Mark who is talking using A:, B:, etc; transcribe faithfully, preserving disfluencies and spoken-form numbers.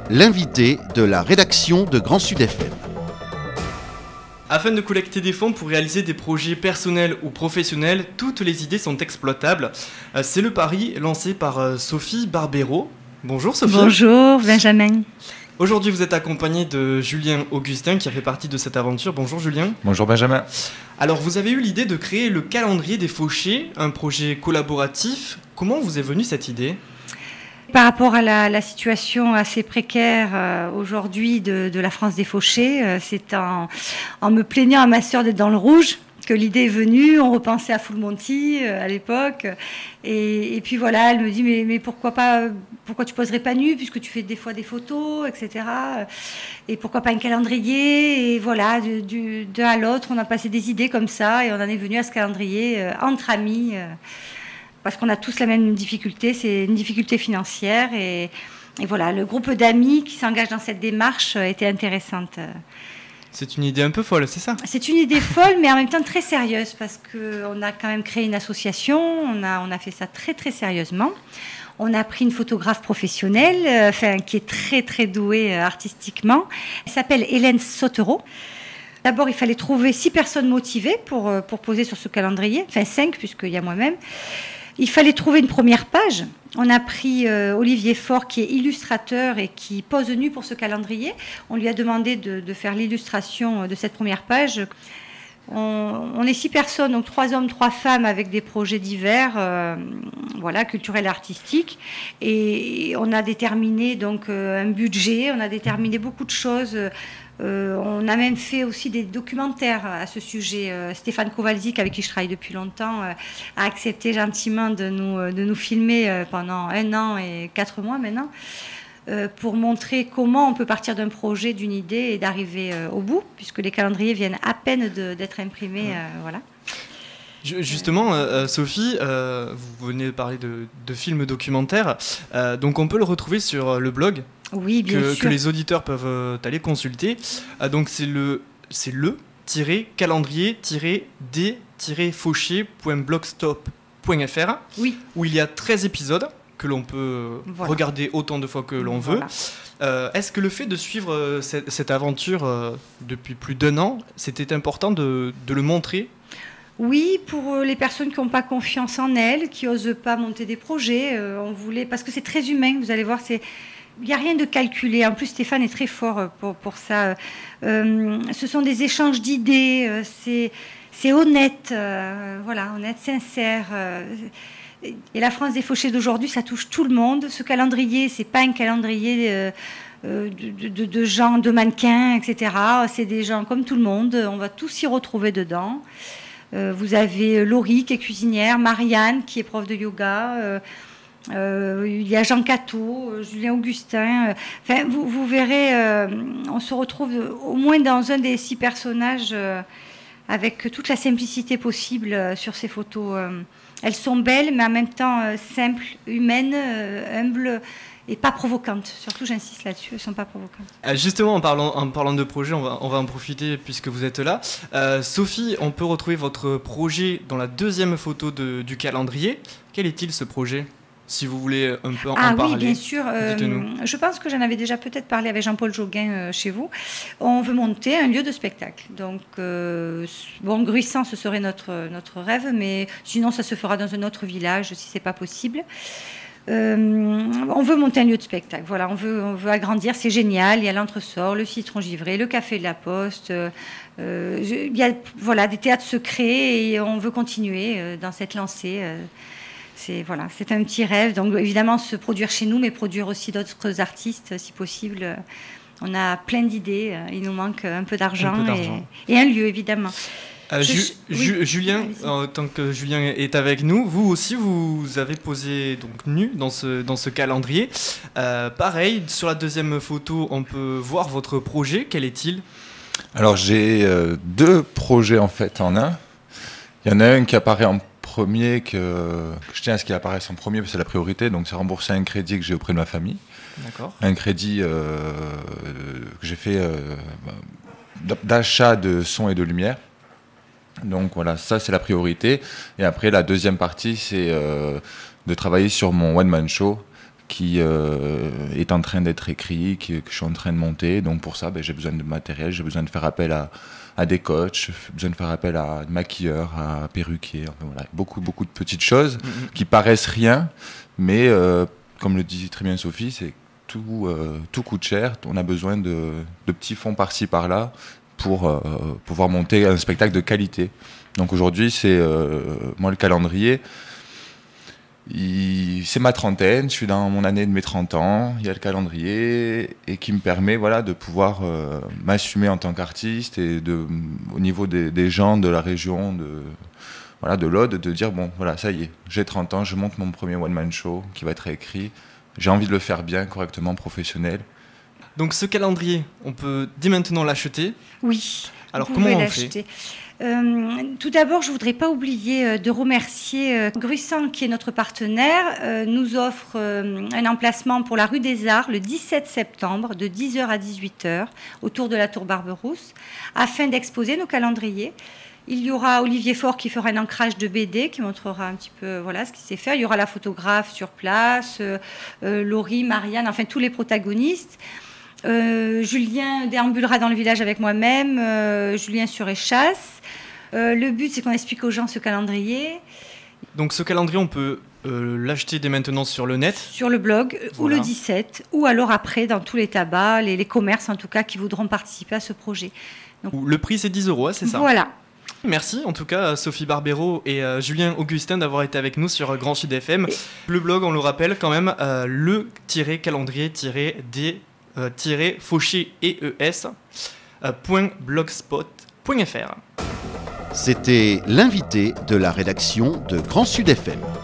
A: l'invité de la rédaction de Grand Sud F M.
B: Afin de collecter des fonds pour réaliser des projets personnels ou professionnels, toutes les idées sont exploitables. C'est le pari lancé par Sophie Barbero. Bonjour Sophie.
C: Bonjour Benjamin.
B: Aujourd'hui, vous êtes accompagné de Julien Augustin qui a fait partie de cette aventure. Bonjour Julien.
D: Bonjour Benjamin.
B: Alors, vous avez eu l'idée de créer le calendrier des fauchés, un projet collaboratif. Comment vous est venue cette idée ?
C: Par rapport à la, la situation assez précaire euh, aujourd'hui de, de la France des fauchés, euh, c'est en, en me plaignant à ma sœur d'être dans le rouge que l'idée est venue. On repensait à Full Monty euh, à l'époque. Et, et puis voilà, elle me dit mais, mais pourquoi pas, pourquoi tu poserais pas nu puisque tu fais des fois des photos, et cetera. Et pourquoi pas un calendrier ? Et voilà, de, du, d'un à l'autre, on a passé des idées comme ça et on en est venu à ce calendrier euh, entre amis. Euh, parce qu'on a tous la même difficulté, c'est une difficulté financière. Et, et voilà, le groupe d'amis qui s'engage dans cette démarche était intéressante.
B: C'est une idée un peu folle, c'est ça ?
C: C'est une idée folle, mais en même temps très sérieuse, parce qu'on a quand même créé une association, on a, on a fait ça très très sérieusement. On a pris une photographe professionnelle, euh, enfin, qui est très très douée euh, artistiquement. Elle s'appelle Hélène Sautereau. D'abord, il fallait trouver six personnes motivées pour, euh, pour poser sur ce calendrier, enfin cinq, puisqu'il y a moi-même. Il fallait trouver une première page. On a pris euh, Olivier Faure, qui est illustrateur et qui pose nu pour ce calendrier. On lui a demandé de, de faire l'illustration de cette première page. On, on est six personnes, donc trois hommes, trois femmes, avec des projets divers, euh, voilà, culturels et artistiques. Et on a déterminé donc euh, un budget, on a déterminé beaucoup de choses. Euh, on a même fait aussi des documentaires à ce sujet. Euh, Stéphane Kowalczyk, avec qui je travaille depuis longtemps, euh, a accepté gentiment de nous, de nous filmer euh, pendant un an et quatre mois maintenant, euh, pour montrer comment on peut partir d'un projet, d'une idée et d'arriver euh, au bout, puisque les calendriers viennent à peine de, d'être imprimés. Euh, voilà.
B: Justement, euh, Sophie, euh, vous venez de parler de, de films documentaires, euh, donc on peut le retrouver sur le blog.
C: Oui, bien
B: que,
C: sûr.
B: que les auditeurs peuvent euh, aller consulter. Euh, donc c'est le, c'est le calendrier d fauché point blogspot point f r,
C: oui.
B: où il y a treize épisodes que l'on peut voilà. regarder autant de fois que l'on voilà. veut. Euh, est-ce que le fait de suivre euh, cette, cette aventure euh, depuis plus d'un an, c'était important de, de le montrer ?
C: Oui, pour les personnes qui n'ont pas confiance en elles, qui n'osent pas monter des projets, euh, on voulait, parce que c'est très humain, vous allez voir, c'est, il n'y a rien de calculé. En plus, Stéphane est très fort pour, pour ça. Euh, ce sont des échanges d'idées, euh, c'est, c'est honnête, euh, voilà, honnête, sincère. Euh, et la France des fauchés d'aujourd'hui, ça touche tout le monde. Ce calendrier, c'est pas un calendrier euh, de, de, de gens, de mannequins, et cetera. C'est des gens comme tout le monde. On va tous s'y retrouver dedans. Vous avez Laurie qui est cuisinière, Marianne qui est prof de yoga, euh, euh, il y a Jean Cateau, Julien Augustin. Euh, enfin, vous, vous verrez, euh, on se retrouve au moins dans un des six personnages euh, avec toute la simplicité possible euh, sur ces photos. Euh, elles sont belles, mais en même temps euh, simples, humaines, euh, humbles. Et pas provocantes, surtout j'insiste là-dessus, elles ne sont pas provocantes.
B: Euh, justement, en parlant, en parlant de projet, on va, on va en profiter puisque vous êtes là. Euh, Sophie, on peut retrouver votre projet dans la deuxième photo de, du calendrier. Quel est-il ce projet ? Si vous voulez un peu en
C: ah,
B: parler.
C: Ah oui, bien sûr. Euh, je pense que j'en avais déjà peut-être parlé avec Jean-Paul Joguin euh, chez vous. On veut monter un lieu de spectacle. Donc, euh, bon, Gruissant, ce serait notre, notre rêve, mais sinon, ça se fera dans un autre village si ce n'est pas possible. Euh, on veut monter un lieu de spectacle, voilà, on veut, on veut agrandir, c'est génial, il y a l'entresort, le citron givré, le café de la Poste, euh, il y a voilà, des théâtres secrets et on veut continuer euh, dans cette lancée. Euh, c'est, voilà, c'est un petit rêve, donc évidemment se produire chez nous, mais produire aussi d'autres artistes si possible. On a plein d'idées, il nous manque un peu d'argent,
B: un peu d'argent.
C: Et, et un lieu évidemment.
B: Euh, Ju- je, Ju- oui. Julien, en tant que Julien est avec nous, vous aussi vous avez posé donc nu dans ce, dans ce calendrier. Euh, pareil, sur la deuxième photo, on peut voir votre projet. Quel est-il ?
D: Alors j'ai euh, deux projets en fait en un. Il y en a un qui apparaît en premier, que, que je tiens à ce qu'il apparaisse en premier, parce que c'est la priorité, donc c'est rembourser un crédit que j'ai auprès de ma famille.
B: D'accord.
D: Un crédit euh, que j'ai fait euh, d'achat de son et de lumière. Donc voilà, ça c'est la priorité. Et après la deuxième partie, c'est euh, de travailler sur mon one-man show qui euh, est en train d'être écrit, qui, que je suis en train de monter. Donc pour ça, ben, j'ai besoin de matériel, j'ai besoin de faire appel à, à des coachs, j'ai besoin de faire appel à maquilleurs, à perruquiers, enfin, voilà, beaucoup, beaucoup de petites choses mmh. qui paraissent rien, mais euh, comme le dit très bien Sophie, c'est tout, euh, tout coûte cher. On a besoin de, de petits fonds par-ci par-là pour euh, pouvoir monter un spectacle de qualité. Donc aujourd'hui, c'est euh, moi le calendrier. Il, c'est ma trentaine, je suis dans mon année de mes trente ans, il y a le calendrier et qui me permet voilà, de pouvoir euh, m'assumer en tant qu'artiste et de, au niveau des, des gens de la région, de, voilà, de l'Aude, de dire bon voilà ça y est, j'ai trente ans, je monte mon premier one-man show qui va être écrit, j'ai envie de le faire bien, correctement, professionnel.
B: Donc ce calendrier, on peut dès maintenant l'acheter?
C: Oui.
B: Alors comment on
C: l'acheter.
B: fait?
C: Euh, tout d'abord, je ne voudrais pas oublier euh, de remercier euh, Gruissant, qui est notre partenaire, euh, nous offre euh, un emplacement pour la rue des Arts le dix-sept septembre de dix heures à dix-huit heures autour de la Tour Barberousse afin d'exposer nos calendriers. Il y aura Olivier Faure qui fera un ancrage de B D qui montrera un petit peu voilà, ce qu'il sait faire. Il y aura la photographe sur place, euh, euh, Laurie, Marianne, enfin tous les protagonistes. Euh, Julien déambulera dans le village avec moi-même, euh, Julien sur échasse. Euh, le but, c'est qu'on explique aux gens ce calendrier.
B: Donc ce calendrier, on peut euh, l'acheter dès maintenant sur le net?
C: Sur le blog, voilà. Ou le dix-sept, ou alors après dans tous les tabacs, les, les commerces en tout cas, qui voudront participer à ce projet. Donc,
B: le prix, c'est dix euros, c'est ça?
C: Voilà.
B: Merci en tout cas Sophie Barbero et euh, Julien Augustin d'avoir été avec nous sur Grand Sud F M. Le blog, on le rappelle quand même, euh, le-calendrier-des-fauchés et es point blogspot point fr.
A: C'était l'invité de la rédaction de Grand Sud F M.